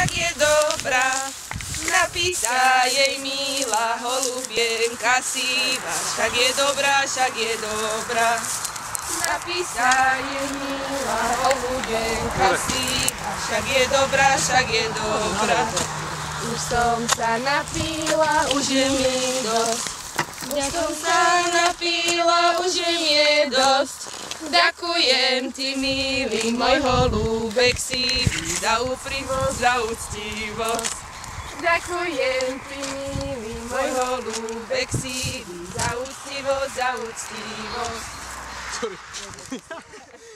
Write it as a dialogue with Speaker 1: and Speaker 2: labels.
Speaker 1: však je dobrá. Napísa jej milá holubienka siva, však je dobrá, však je dobrá. Napísa jej milá holubienka siva, však je dobrá, však je dobrá. Už som sa napila, už je mi dosť. Ja som sa napila, už je mi dosť. Ďakujem ti, milý môj holúbek sivý, za úprimosť, za úctivosť. Ďakujem ti, milý môj holúbek sivý, za úctivosť, za úctivosť.